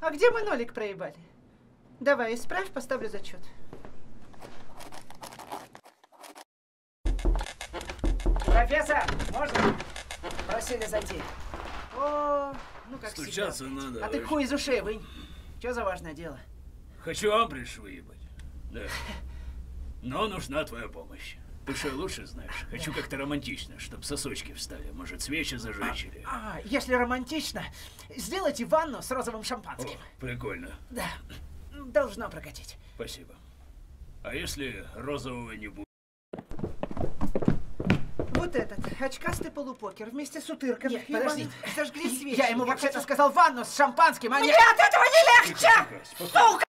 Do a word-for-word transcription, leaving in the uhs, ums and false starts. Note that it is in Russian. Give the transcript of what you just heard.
А где мы нолик проебали? Давай, исправь, поставлю зачет. Профессор, можно? Просили зайти. О, ну как Стучаться всегда. надо. А ты хуй из ушей вынь. Что за важное дело? Хочу амбридж выебать. Да. Но нужна твоя помощь. Ты что лучше знаешь? Хочу как-то романтично, чтобы сосочки встали. Может, свечи зажечь или... А, если романтично, сделайте ванну с розовым шампанским. О, прикольно. Да, должно прокатить. Спасибо. А если розового не будет? Вот этот, очкастый полупокер вместе с утырком. Нет, подождите. Зажгли свечи. Я ему вообще-то сказал ванну с шампанским, а не... Мне от этого не легче! Тихо, тихо, спокойно. Сука!